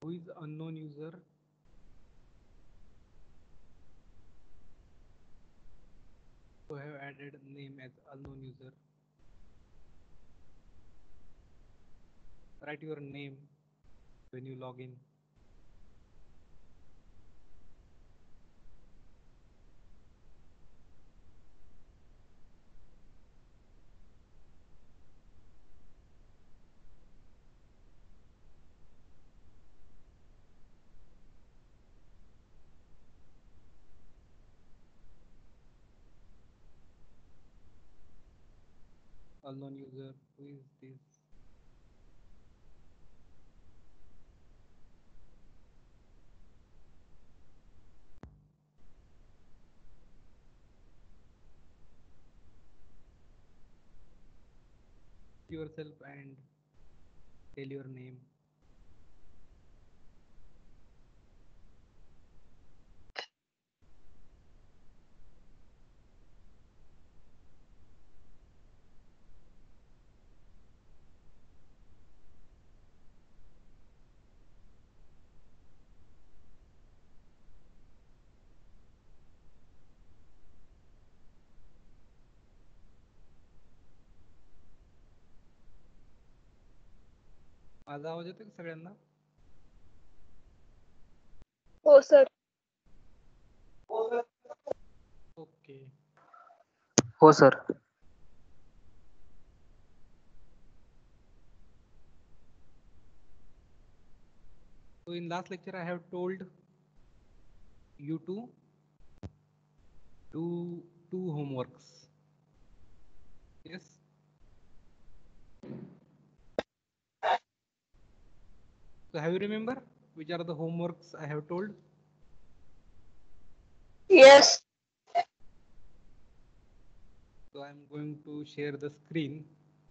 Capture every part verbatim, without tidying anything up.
who is unknown user? Who have added name as unknown user? Write your name when you log in. Unknown user, who is this? Yourself and tell your name. माझा आवाज येतो का सगळ्यांना? हो sir. Okay. हो sir. So in last lecture I have told you to do two homeworks. Yes. So have you remember which are the homeworks I have told? Yes. So I'm going to share the screen.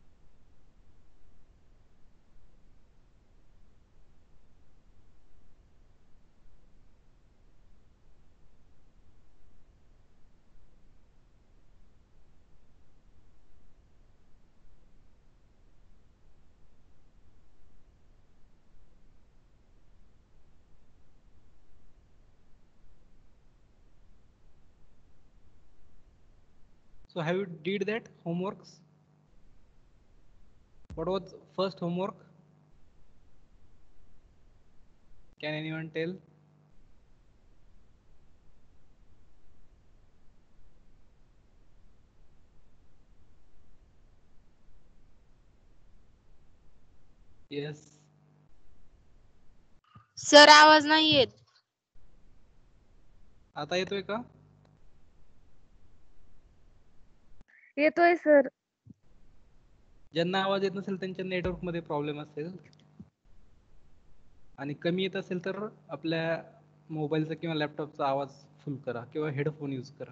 So have you did that homeworks? What was first homework? Can anyone tell? Yes. Sir आवाज नाही येत. आता येतोय का? येतोय sir. ज्यांना आवाज येत नसेल त्यांच्या नेटवर्क मध्ये प्रॉब्लेम असेल आणि कमी येत असेल तर आपल्या मोबाईलचा किंवा लॅपटॉपचा आवाज फुल करा किंवा हेडफोन यूज करा.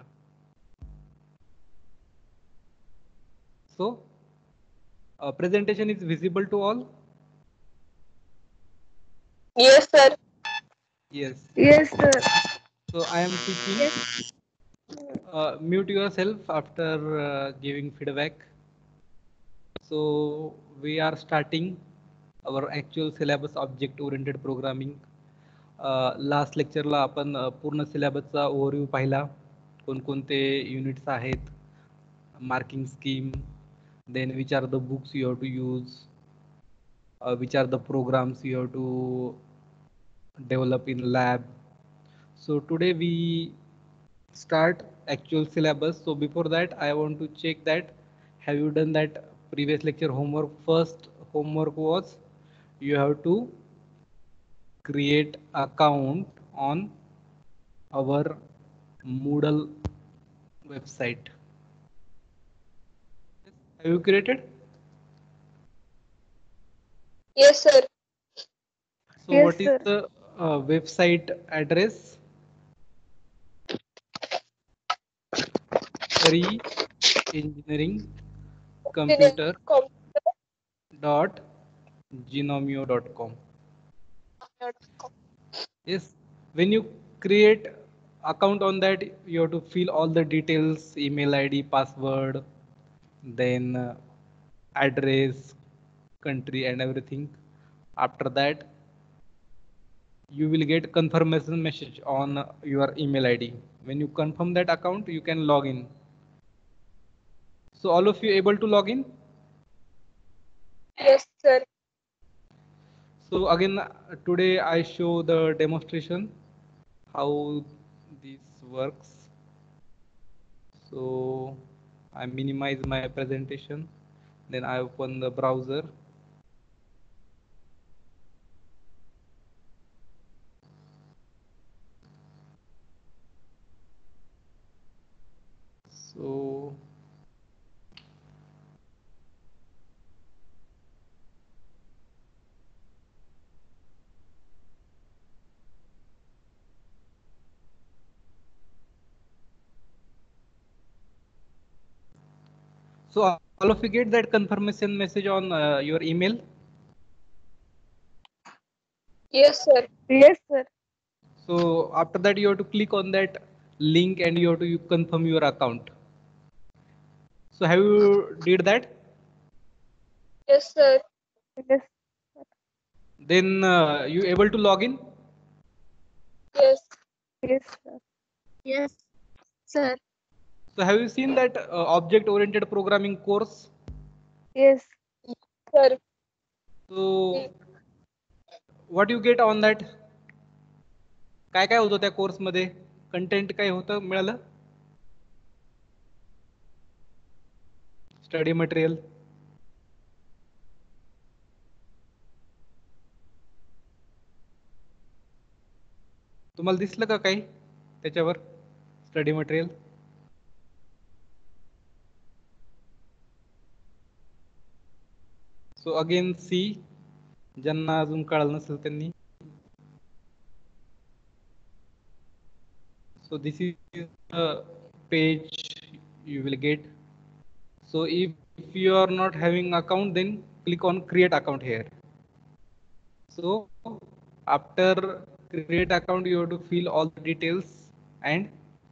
So uh, presentation is visible to all? Yes sir. Yes. Yes sir. So I am teaching. Yes. Uh, mute yourself after uh, giving feedback. So we are starting our actual syllabus object oriented programming. Uh, last lecture ला आपण uh, पूर्ण सिलेबसचा overview पाहिला. कोणकोणते units आहेत, marking scheme, then which are the books you have to use, uh, which are the programs you have to develop in lab. So today we start actual syllabus. So before that I want to check that have you done that previous lecture homework. First homework was you have to create account on our Moodle website. Have you created? Yes sir. So Yes what is sir. the uh, website address? Pre engineering computer dot genomio dot com. Yes, when you create account on that you have to fill all the details, email I D, password, then uh, address, country and everything. After that you will get confirmation message on your email I D. When you confirm that account, you can log in. So all of you able to log in? Yes, sir. So again, today I show the demonstration how this works. So I minimize my presentation, then I open the browser. So So all of you get that confirmation message on uh, your email. Yes, sir. Yes, sir. So after that, you have to click on that link and you have to you confirm your account. So have you did that? Yes, sir. Yes. Then uh, you able to log in? Yes. Yes, sir. Yes, sir. So have you seen that uh, object-oriented programming course? Yes. Sir. So what you get on that? काय काय होतं त्या course मध्ये? Content काय होतं मिळालं? Study material. तुम्हाला दिसलं का काही त्याच्यावर study material? So again see, ज्यांना अजून कळलं नसेल त्यांनी. So this is the page you will get. So if, if you are not having account, then click on create account here. So after create account, you have to fill all the details and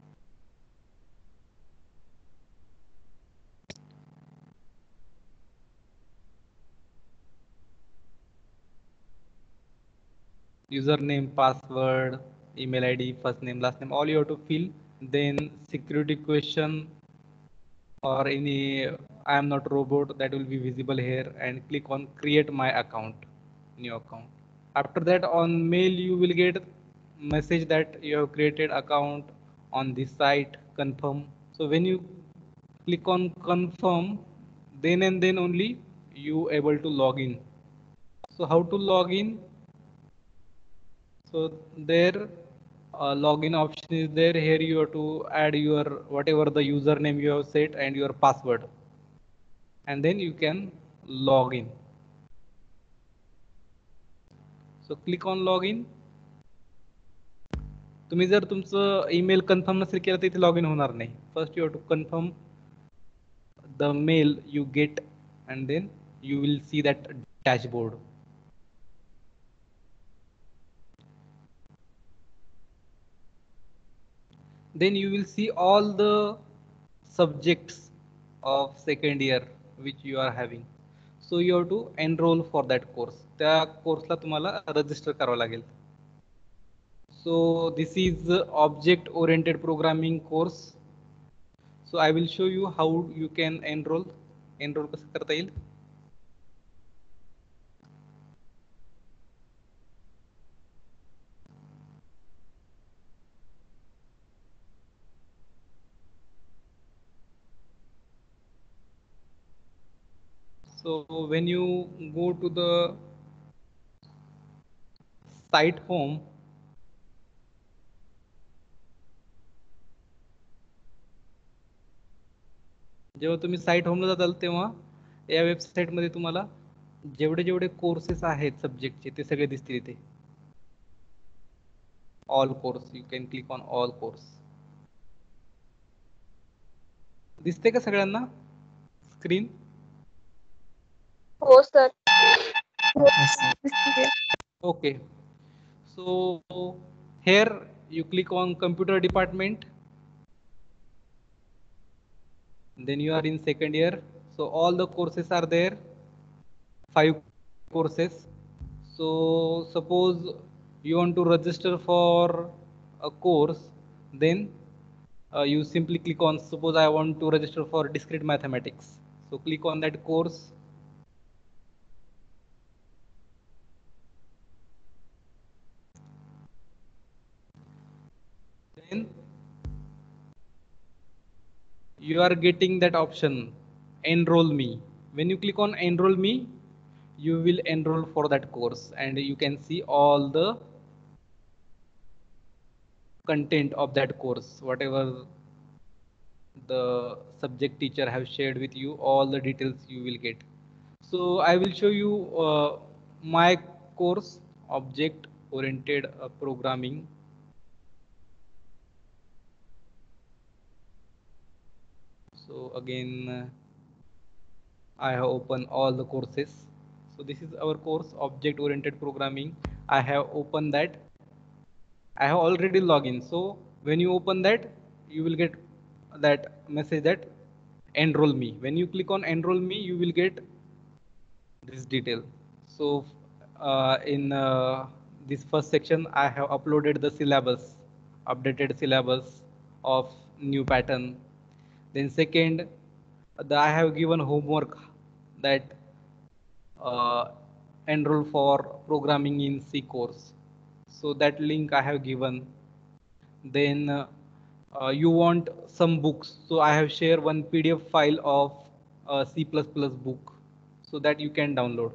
username, password, email I D, first name, last name, all you have to fill. Then security question or any I am not robot, that will be visible here, and click on create my account, new account. After that, on mail you will get message that you have created account on this site, confirm. So when you click on confirm, then and then only you able to log in. So how to log in? So there uh, login option is there. Here you have to add your whatever the username you have set and your password, and then you can log in. So click on login. तुम्ही जर तुमचं email confirm नसेल केलं तर इथे log in होणार नाही. First you have to confirm the mail you get and then you will see that dashboard. Then you will see all the subjects of second year which you are having. So you have to enroll for that course. त्या कोर्सला तुम्हाला register करावं लागेल. So this is object oriented programming course. So I will show you how you can enroll. Enroll कसं करता येईल? So when you go to the site home, जेव्हा तुम्ही site होमला जाताल तेव्हा या वेबसाईट मध्ये तुम्हाला जेवढे जेवढे कोर्सेस आहेत सब्जेक्टचे ते सगळे दिसतील इथे. All course, you can click on all course. दिसते का सगळ्यांना स्क्रीन? हो sir. Okay. So here you click on computer department. Then you are in second year. So all the courses are there. Five courses. So suppose you want to register for a course, then uh, you simply click on, suppose I want to register for discrete mathematics. So click on that course. Then you are getting that option, enroll me. When you click on enroll me, you will enroll for that course and you can see all the content of that course, whatever the subject teacher have shared with you, all the details you will get. So I will show you uh, my course, object oriented uh, programming. So again, uh, I have opened all the courses. So this is our course, object oriented programming. I have opened that. I have already logged in. So when you open that, you will get that message that enroll me. When you click on enroll me, you will get this detail. So uh, in uh, this first section, I have uploaded the syllabus, updated syllabus of new pattern. Then second, the, I have given homework that uh, enroll for programming in C course. So that link I have given. Then uh, uh, you want some books. So I have shared one P D F file of uh, C plus plus book so that you can download.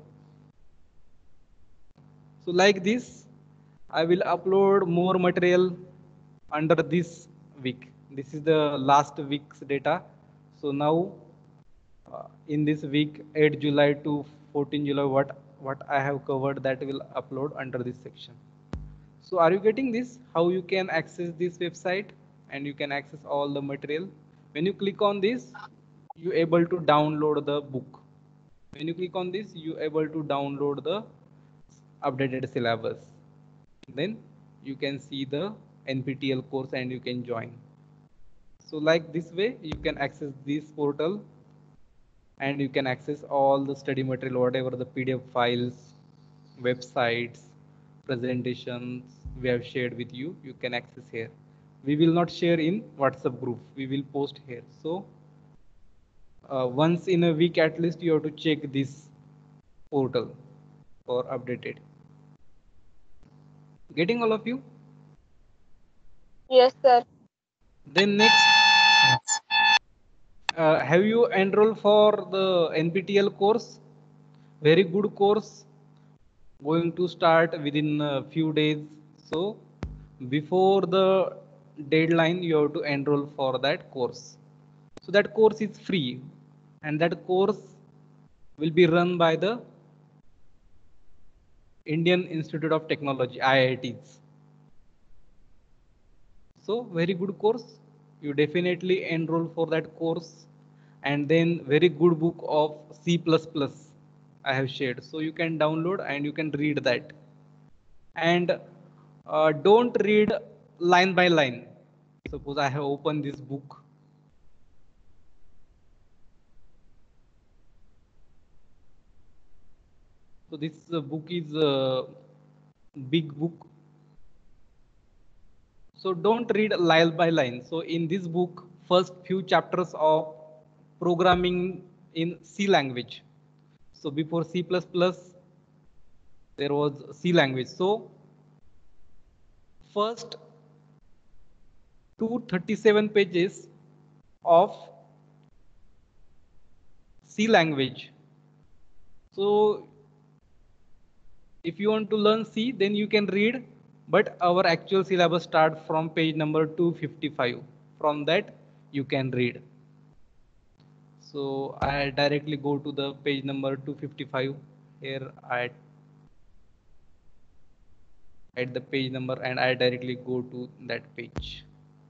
So like this, I will upload more material under this week. This is the last week's data. So now uh, in this week, eighth July to fourteenth July, what, what I have covered that will upload under this section. So are you getting this? How you can access this website and you can access all the material. When you click on this, you able to download the book. When you click on this, you able to download the updated syllabus. Then you can see the N P T E L course and you can join. So like this way, you can access this portal and you can access all the study material, whatever the P D F files, websites, presentations we have shared with you, you can access here. We will not share in WhatsApp group. We will post here. So uh, once in a week at least you have to check this portal for updated. Getting all of you? Yes, sir. Then next, uh, have you enrolled for the N P T E L course? Very good course, going to start within a few days. So before the deadline, you have to enroll for that course. So that course is free and that course will be run by the Indian Institute of Technology, I I Ts. So very good course. You definitely enroll for that course and then very good book of C plus plus I have shared. So you can download and you can read that. And uh, don't read line by line. Suppose I have opened this book. So this uh, book is a big book. So don't read line by line. So in this book, first few chapters of programming in C language. So before C plus plus, there was C language. So first two hundred thirty-seven pages of C language. So if you want to learn C, then you can read, but our actual syllabus start from page number two fifty-five. From that, you can read. So I directly go to the page number two fifty-five. Here I at the page number and I directly go to that page.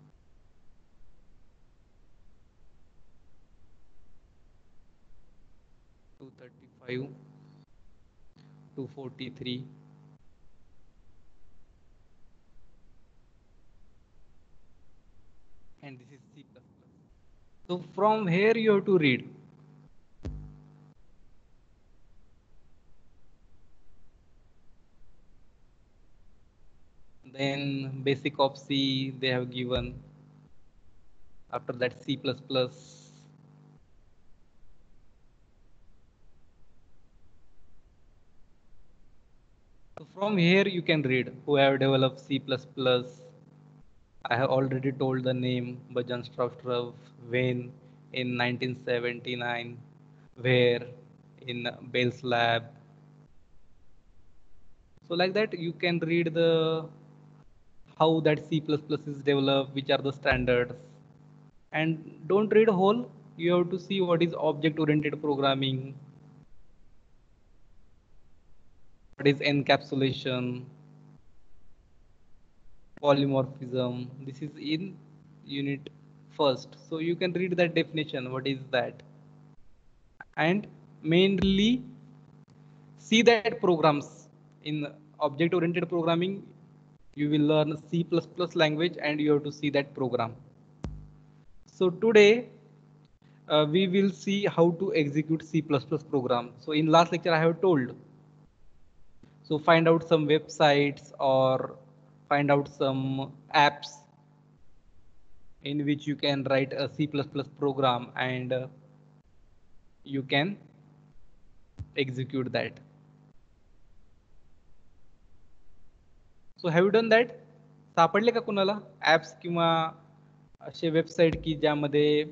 two thirty-five, two forty-three. And this is C plus plus. So from here you have to read. Then basic of C they have given. After that C plus plus. So from here you can read who have developed C plus plus. I have already told the name Bhajan Strausstrup, when in nineteen seventy-nine, where in Bell's lab. So like that you can read the how that C plus plus is developed, which are the standards. And don't read whole, you have to see what is object oriented programming, what is encapsulation, polymorphism. This is in unit first. So you can read that definition, what is that? And mainly see that programs in object oriented programming, you will learn C plus plus language and you have to see that program. So today uh, we will see how to execute C plus plus program. So in last lecture I have told, so find out some websites or find out some apps in which you can write a C plus plus program and uh, you can execute that. So have you done that? सापडले का कुणाला apps किंवा असे website की ज्यामध्ये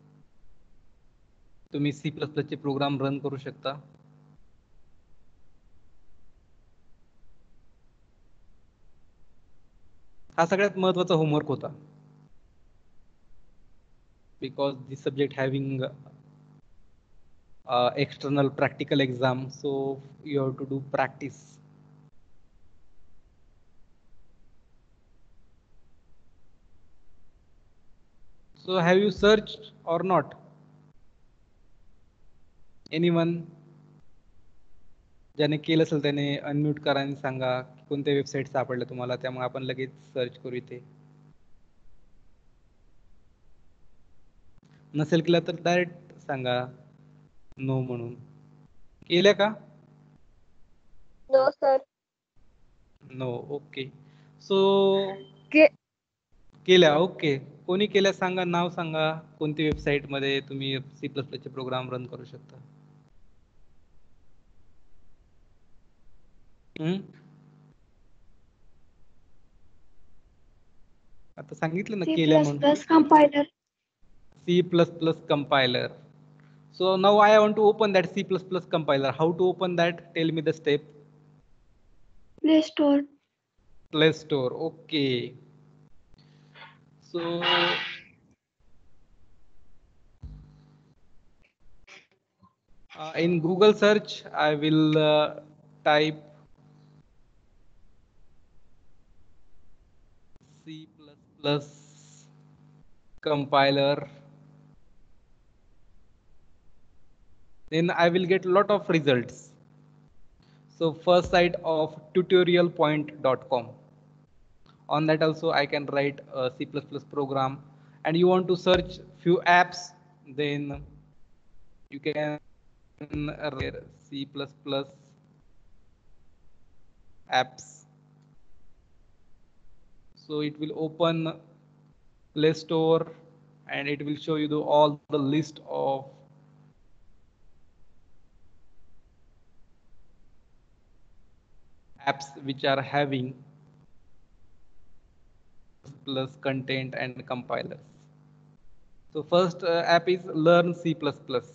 तुम्ही C plus plus चे program run करू शकता? हा सगळ्यात महत्त्वाचा होमवर्क होता. Because this subject having uh, external practical exam, so you have to do practice. So have you searched or not? Anyone? ज्याने केलं असेल त्याने अनम्यूट करा आणि सांगा कोणत्या वेबसाईट सापडल्या तुम्हाला, त्यामुळे आपण लगेच सर्च करू इथे. नसेल केला तर डायरेक्ट सांगा नो म्हणून. केल्या का? No sir. No. Okay. So के केल्या. ओके. कोणी केल्या सांगा, नाव सांगा, कोणती वेबसाईट मध्ये तुम्ही सी प्लस प्लस चे प्रोग्राम रन करू शकता. हम्म आता सांगितलं ना केल्या म्हणून. compiler. C plus plus compiler. So now I want to open that C plus plus compiler. How to open that? Tell me the step. Play Store. Play Store. Okay. So uh, in Google search, I will uh, type C plus plus compiler. Then I will get a lot of results. So first site of tutorial point dot com. On that also I can write a C plus plus program, and you want to search few apps, then you can write C plus plus apps. So it will open Play Store and it will show you the, all the list of apps which are having plus content and compilers. So first uh, app is Learn C plus plus.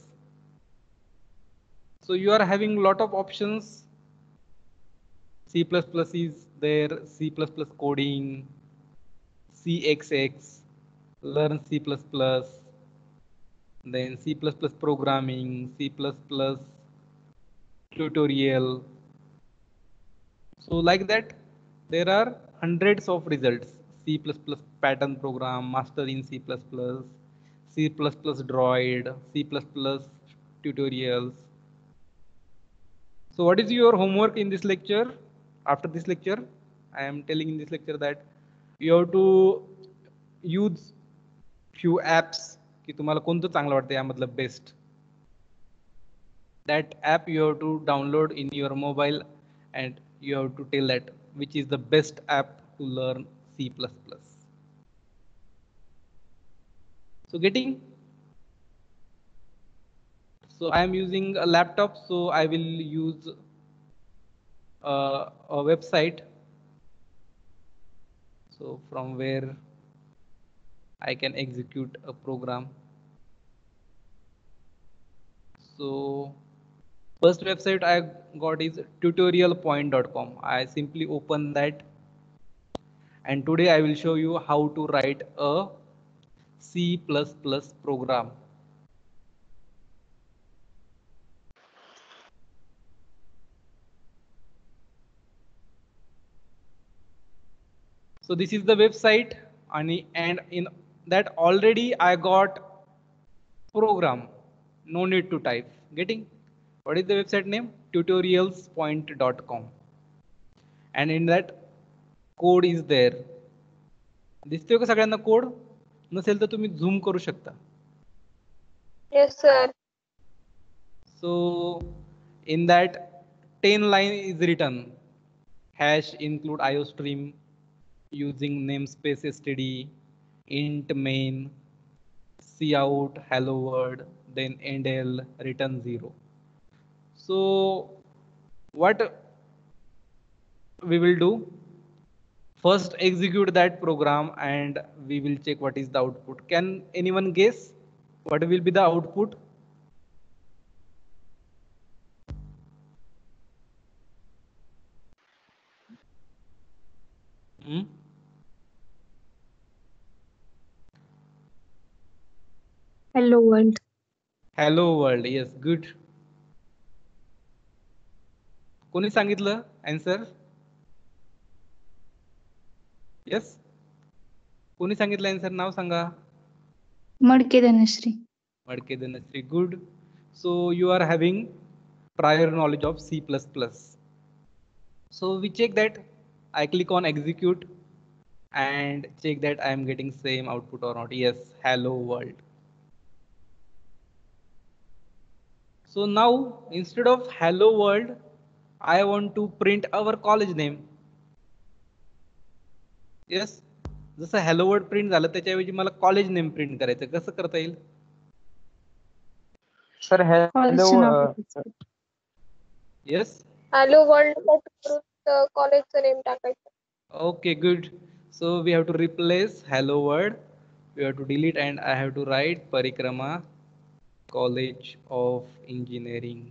So you are having a lot of options. C plus plus is there, C plus plus coding, C X X, Learn C plus plus, then C plus plus programming, C plus plus tutorial. So like that, there are hundreds of results. C plus plus pattern program, master in C plus plus, C plus plus droid, C plus plus tutorials. So what is your homework in this lecture? After this lecture, I am telling in this lecture that you have to use few apps की तुम्हाला कोणतं चांगलं वाटतं यामधलं best. That app you have to download in your mobile and you have to tell that which is the best app to learn C plus plus. So getting? So I am using a laptop, so I will use uh, a website. So from where I can execute a program. So first website I got is tutorial point dot com. I simply open that, and today I will show you how to write a C plus plus program. So this is the website, and in that already I got program. No need to type. Getting? What is the website name? tutorials point dot com. And in that code is there. दिसतोय का सगळ्यांना code? नसेल तर तुम्ही झूम करू शकता. Yes, sir. So in that ten line is written hash include iostream using namespace std int main cout hello world then endl return zero. So what we will do, first execute that program and we will check what is the output. Can anyone guess what will be the output? Hmm? Hello world. Hello world. Yes, good. कोणी सांगितलं answer? Yes. कोणी सांगितलं answer? नाव सांगा. मडके धनश्री. मडके Dhanashree. Good. So you are having prior knowledge of C plus plus. So we check that. I click on execute and check that I am getting same output or not. Yes, hello world. So now instead of hello world, I want to print our college name. Yes. जसं hello world print झालं त्याच्याऐवजी मला college name print करायचं. कसं करता येईल? Sir hello Yes. Hello world cut करून कॉलेजचं नेम टाकायचं. Okay, good. So we have to replace hello world. We have to delete and I have to write Parikrama College of Engineering.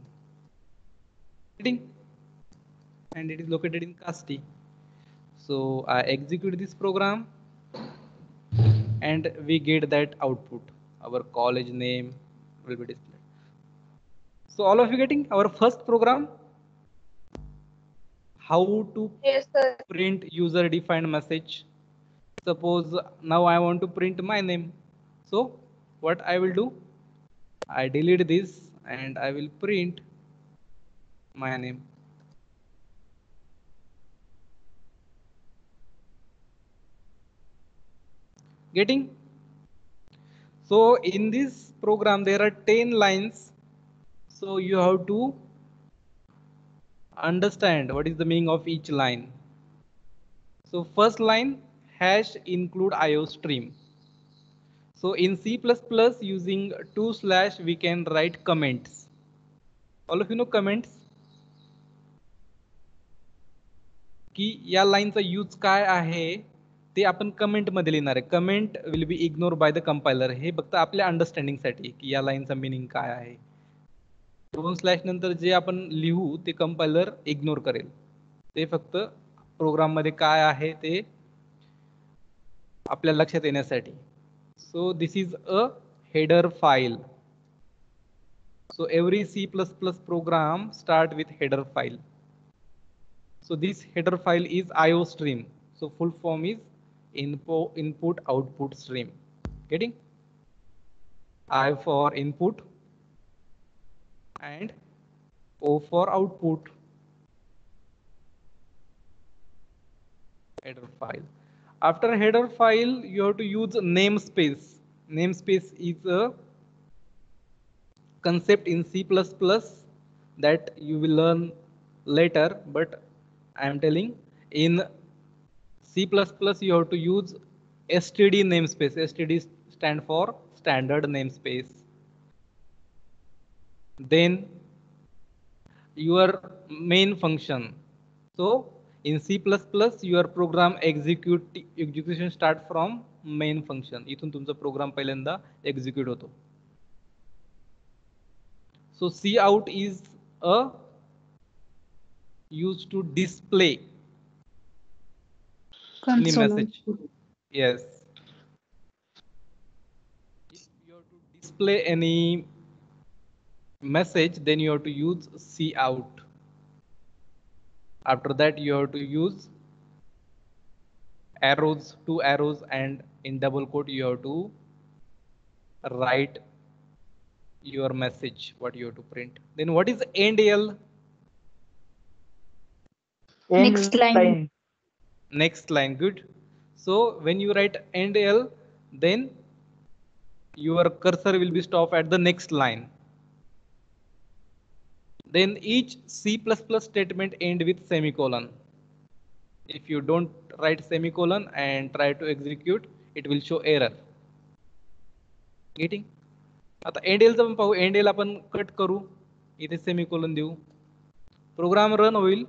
And it is located in Kasti. So I execute this program and we get that output. Our college name will be displayed. So all of you getting our first program? How to Yes, sir. print user defined message. Suppose now I want to print my name. So what I will do? I delete this and I will print my name. Getting? So in this program there are ten lines. So you have to understand what is the meaning of each line. So first line hash include iostream. So in C plus plus using two slash we can write comments. All of you know comments? की या लाईनचा use काय आहे ते आपण comment मध्ये लिहिणार आहे. Comment will be ignore by the compiler. हे फक्त आपल्या अंडरस्टँडिंग साठी की या लाईनचा मिनिंग काय आहे. दोन स्लॅश नंतर जे आपण लिहू ते कंपायलर इग्नोर करेल. ते फक्त प्रोग्राम मध्ये काय आहे ते आपल्या लक्षात येण्यासाठी. So this is a header file. So every C plus plus program start with header file. So this header file is iostream. So full form is info input output stream. Getting? I for input and O for output. Header file. After header file, you have to use namespace. Namespace is a concept in C plus plus that you will learn later, but I am telling in C plus plus you have to use S T D namespace. S T D stand for standard namespace. Then your main function. So in C plus plus your program execute execution start from main function. इथून तुमचा program पहिल्यांदा execute होतो. So C out is a used to display any Console message. output. Yes. If you have to display any message, then you have to use C out. After that, you have to use arrows, two arrows, and in double quote, you have to write your message, what you have to print. Then what is end L? End Next line. Next line, good. So when you write end L, then your cursor will be stopped at the next line. Then each C plus plus statement end with semicolon. If you don't write semicolon and try to execute, it will show error. Getting? आता end L चं पाहू. end L आपण cut करू. इथे semicolon देऊ. Program run होईल.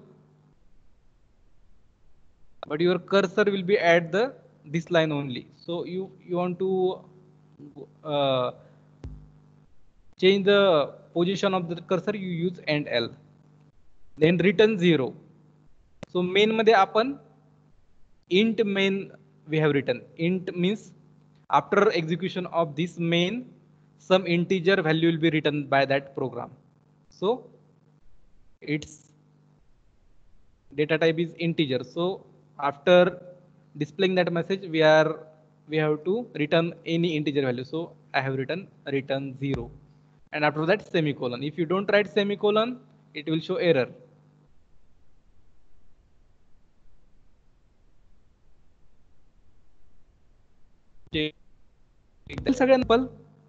But your cursor will be at the this line only. So you you want to uh, change the position of the cursor, you use end L. Then return zero. So main मध्ये आपण int main we have written. Int means after execution of this main, some integer value will be written by that program. So its data type is integer. So after displaying that message, we are we have to return any integer value. So I have written return zero, and after that semicolon. If you don't write semicolon, it will show error. Example.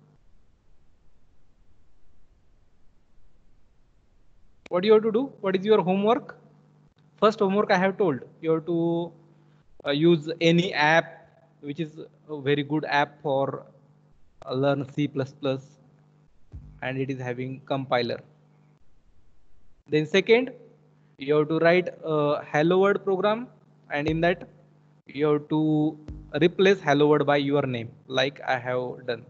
What you have to do? What is your homework? First homework I have told you have to uh, use any app which is a very good app for uh, learn C plus plus, and it is having compiler. Then second, you have to write a hello world program, and in that you have to replace hello world by your name like I have done.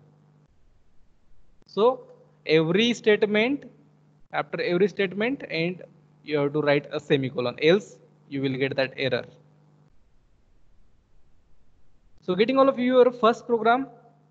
So every statement, after every statement, and you have to write a semicolon, else you will get that error. So getting all of you your first program.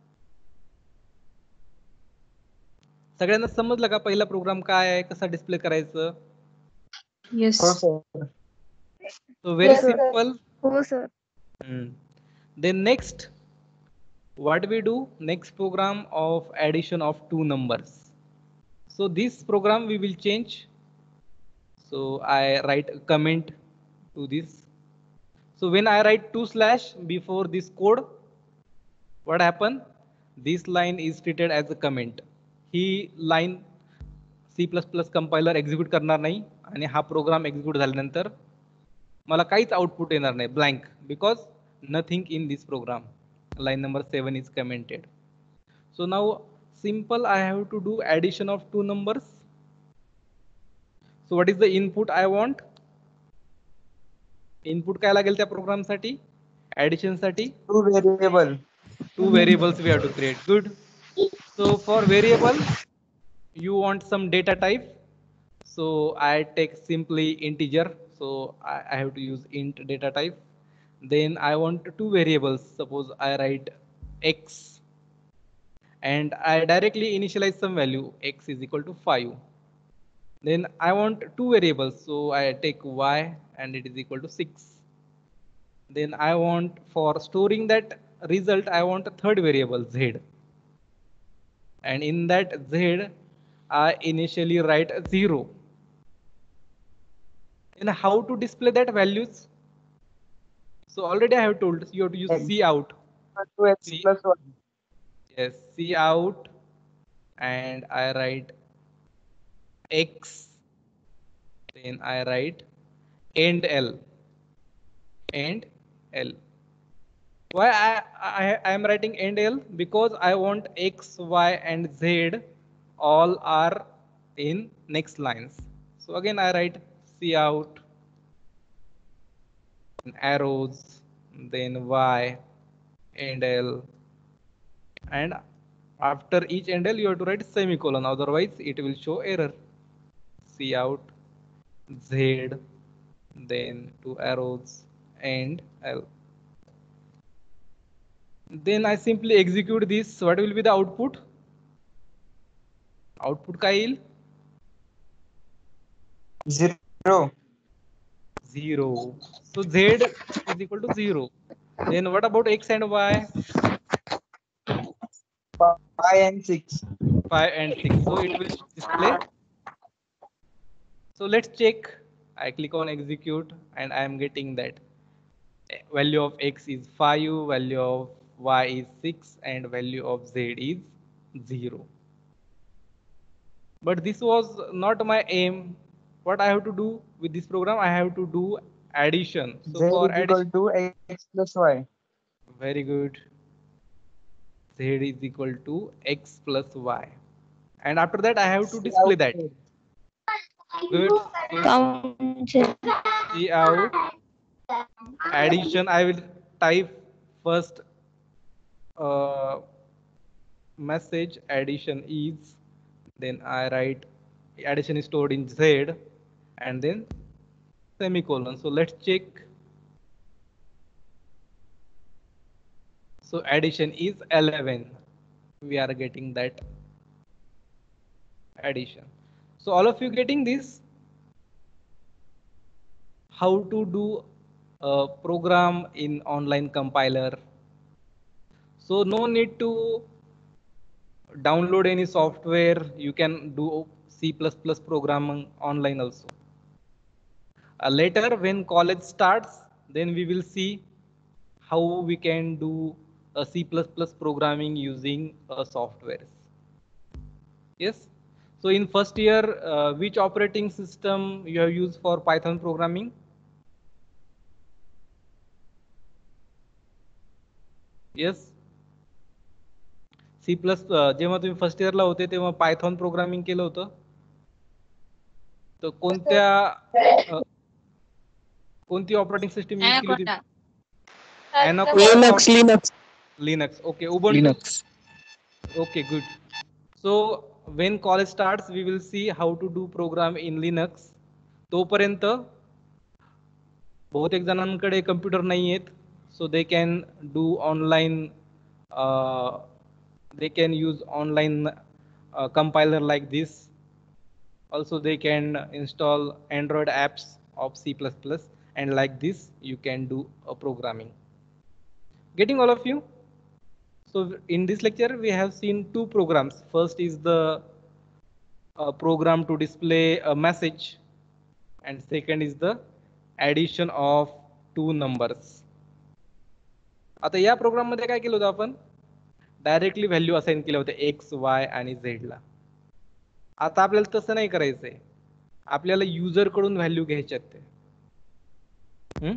सगळ्यांना समजलं का पहिला programme काय आहे, कसा display करायचं? Yes. Oh, sir. So very Yes, sir. simple. हो sir. Hmm. Then next, what we do? Next program of addition of two numbers. So this program we will change. So I write a comment to this. So when I write two slash before this code, what happen? This line is treated as a comment. ही line C plus plus compiler execute करणार नाही, आणि हा program execute झाल्यानंतर मला काहीच output येणार नाही, blank, because nothing in this program. Line number seven is commented. So now simple, I have to do addition of two numbers. So what is the input I want? Input काय लागेल त्या program साठी? Addition साठी Two variable. two variables we have to create. Good. So for variable, you want some data type. So I take simply integer. So I, I have to use int data type. Then I want two variables. Suppose I write x, and I directly initialize some value, x is equal to five. Then I want two variables. So I take y, and it is equal to six. Then I want, for storing that result, I want a third variable, z. And in that z, I initially write a zero. And how to display that values? So already I have told you have to use C out. Two x C, plus one. yes, C out, and I write x. Then I write end L, and L. Why I, I, I am writing end L? Because I want X, Y, and Z all are in next lines. So again I write C out, arrows, then Y, end L, and after each end L you have to write semicolon, otherwise it will show error. C out, Z, then two arrows, and L. Then I simply execute this. What will be the output? Output काय येईल? Zero. Zero. So Z is equal to zero. Then what about X and Y? Five and six. Five and six. So it will display. So let's check. I click on execute and I am getting that value of X is five, value of Y is six, and value of Z is zero. But this was not my aim. What I have to do with this program? I have to do addition. So Z for is equal addition, to X plus Y. very good. Z is equal to X plus Y. And after that, I have to display that. Good. So see out addition. I will type first uh, message addition is, then I write addition is stored in Z, and then semicolon. So let's check. So addition is eleven. We are getting that addition. So all of you getting this? How to do a program in online compiler. So no need to download any software. You can do C plus plus programming online also. Uh, later when college starts, then we will see how we can do a C plus plus programming using uh, softwares. Yes. So in first year, uh, which operating system you have used for Python programming? Yes. C plus जेव्हा तुम्ही first इयरला होते तेव्हा Python programming केलं होतं. तर कोणत्या अ, कोणती ऑपरेटिंग सिस्टीम यूज केली होती? Linux, Linux. Linux. Okay. Ubuntu. Linux. Okay, good. So when college starts, we will see how to do program in Linux. तोपर्यंत बहुतेक जणांकडे कम्प्युटर नाही आहेत, so they can do online. Uh, they can use online uh, compiler like this. Also, they can install Android apps of C plus plus, and like this, you can do a programming. Getting all of you? So in this lecture, we have seen two programs. First is the uh, program to display a message, and second is the addition of two numbers. आता या programme मध्ये काय केलं होतं आपण? Directly value assign केल्या होत्या x, वाय आणि झेड ला. आता आपल्याला तसं नाही करायचंय. आपल्याला युजर कडून व्हॅल्यू घ्यायच्यात ते. Hmm?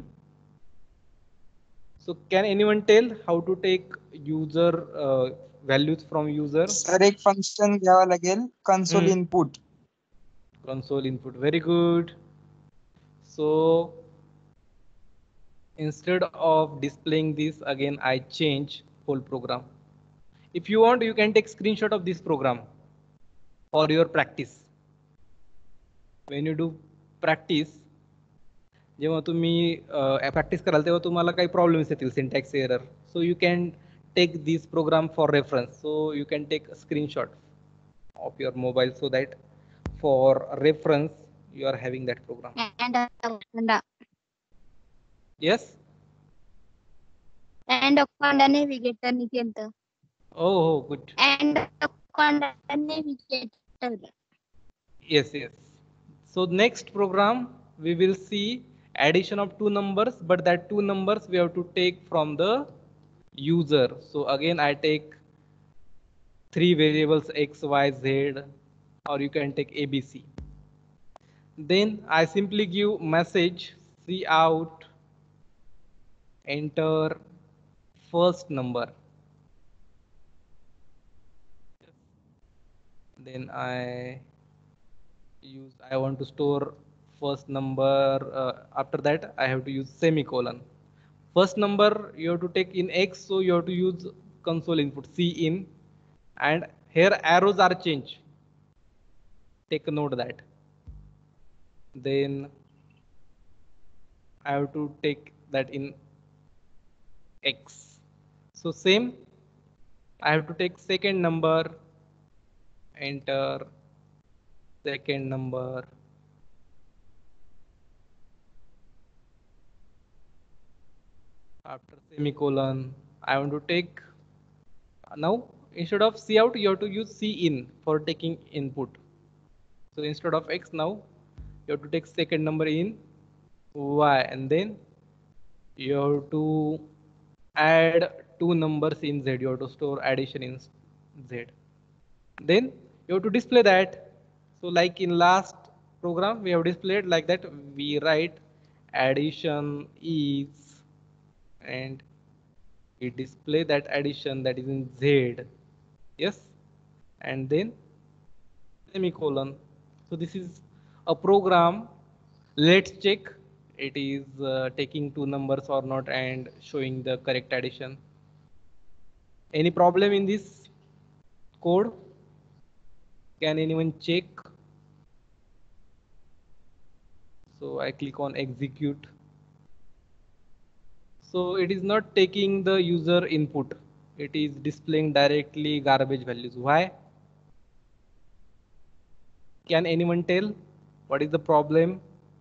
So can anyone tell how to take user uh, values from user? Sir एक फंक्शन घ्यावा लागेल console Hmm. input. Console input. Very good. So instead of displaying this again, I change whole program. If you want, you can take screenshot of this program for your practice. When you do practice, जेव्हा तुम्ही practice कराल तेव्हा तुम्हाला काही problems येतील, syntax error. So you can take this program for reference. So you can take screenshot of your mobile so that for reference you are having that program. And uh, Yes. and Conda navigator ni kenta. Oh, oh, good. And Conda navigator. Yes, yes. So next program we will see addition of two numbers, but that two numbers we have to take from the user. So again I take three variables x, y, z, or you can take A B C. Then I simply give message C out, enter first number. Then I use, I want to store first number. Uh, after that, I have to use semicolon. First number you have to take in X, so you have to use console input C in, and here arrows are changed. Take a note that. Then I have to take that in X. So same, I have to take second number, enter second number. After semicolon, I want to take, now instead of C out, you have to use C in for taking input. So instead of X, now you have to take second number in Y, and then you have to add two numbers in Z. You have to store addition in Z. Then you have to display that. So like in last program, we have displayed like that. We write addition is, and we display that addition that is in Z. Yes, and then semicolon. So this is a program. Let's check it is uh, taking two numbers or not and showing the correct addition. Any problem in this code? Can anyone check? So I click on execute. So it is not taking the user input. It is displaying directly garbage values. Why? Can anyone tell what is the problem?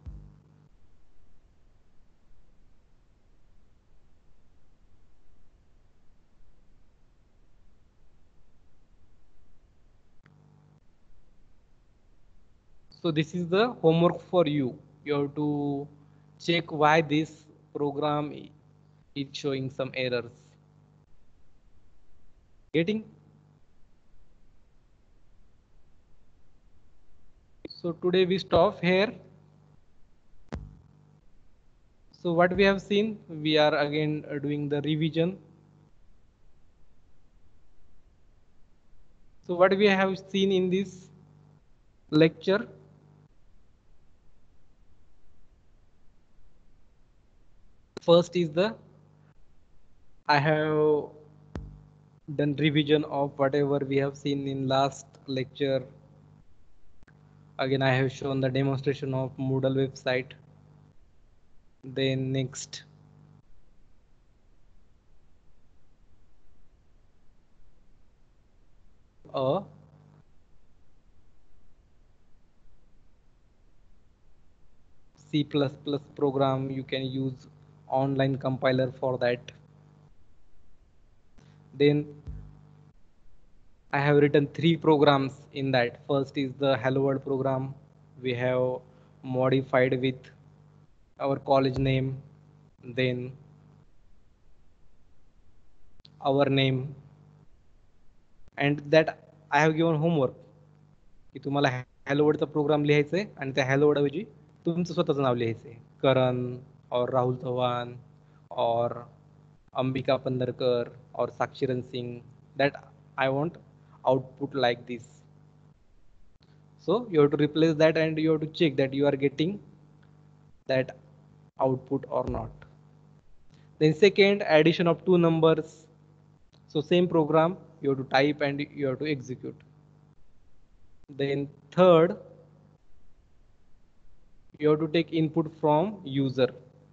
So this is the homework for you. You have to check why this program is showing some errors. Getting? So today we stop here. So what we have seen, we are again doing the revision. So what we have seen in this lecture, first is the, I have done revision of whatever we have seen in last lecture. Again, I have shown the demonstration of Moodle website. Then next, a C plus plus program. You can use online compiler for that. Then I have written three programs in that. First is the Hello World program. We have modified with our college name, then our name, and that I have given homework की तुम्हाला hello वर्डचा programme लिहायचा आहे आणि त्या hello वर्डऐवजी तुमचं स्वतःचं नाव लिहायचं आहे. करण और राहुल चव्हाण और अंबिका पंधरकर और साक्षीरन Singh. That I want output like this. So you have to replace that and you have to check that you are getting that output or not. Then second, addition of two numbers. So same program you have to type and you have to execute. Then third, you have to take input from user.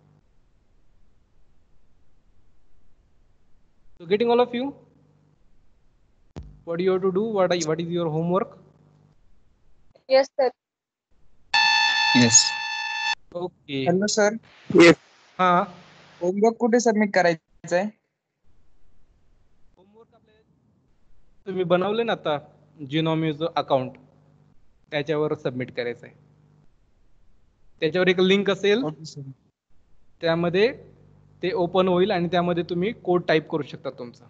So getting all of you? What do you have to do? What, are, what is your homework? Yes, sir. Yes. Okay. Hello sir, हा. Homework कुठे submit करायचं आहे? Homework आपल्याला तुम्ही बनवले ना आता जिनोमीज account, त्याच्यावर सबमिट करायचं आहे. त्याच्यावर एक लिंक असेल, ओके सर. त्यामध्ये ते ओपन होईल आणि त्यामध्ये तुम्ही कोड टाईप करू शकता तुमचा.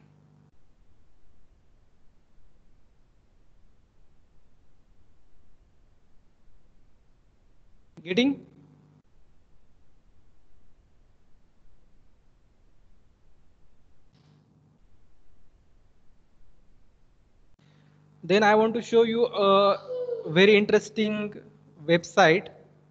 Getting? Then I want to show you a very interesting website.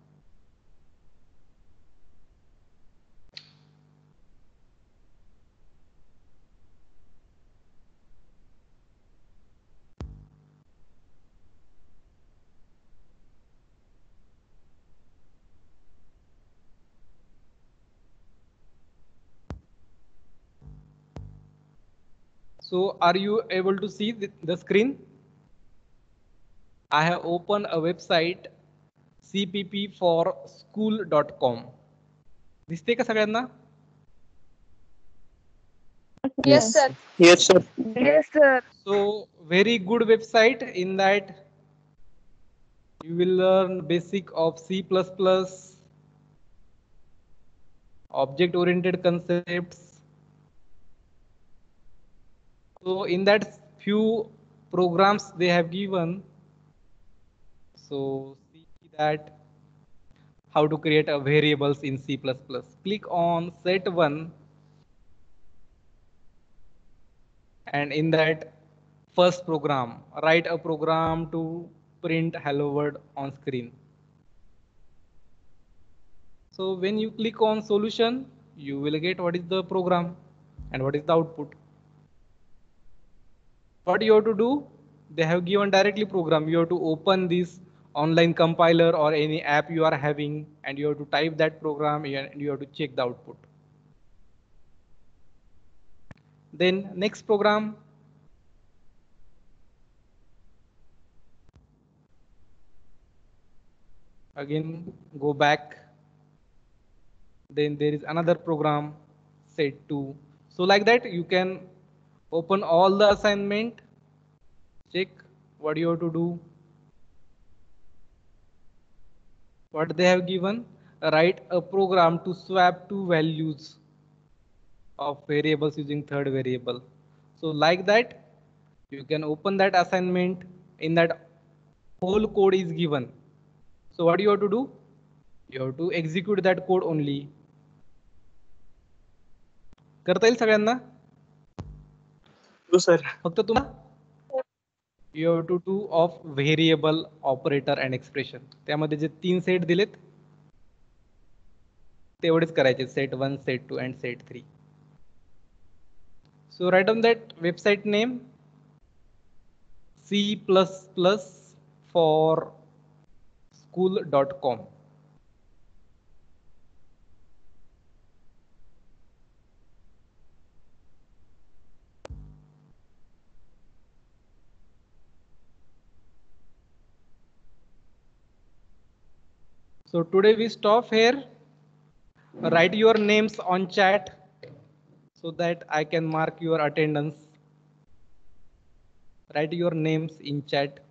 So are you able to see the, the screen? I have opened a website c p p for school dot com. दिसते का सगळ्यांना? Yes, sir. Yes, sir. Yes, sir. So very good website. In that you will learn basic of C plus plus, object oriented concepts. So in that few programs they have given. So see that how to create a variables in C plus plus. Click on set one, and in that first program, write a program to print hello world on screen. So when you click on solution, you will get what is the program and what is the output. What you have to do, they have given directly program. You have to open this online compiler or any app you are having, and you have to type that program and you have to check the output. Then next program, again go back. Then there is another program, set two. So like that you can open all the assignment, check what you have to do, what they have given, write a program to swap two values of variables using third variable. So like that you can open that assignment. In that whole code is given. So what you have to do, you have to execute that code only. करता येईल सगळ्यांना? हो sir. फक्त तुम्हाला you have to do of variable, operator and expression. त्यामध्ये जे तीन set दिलेत तेवढेच करायचे, set one, set two and set three. So write on that website name C plus plus for school dot com. So today we stop here. Write your names on chat so that I can mark your attendance. Write your names in chat.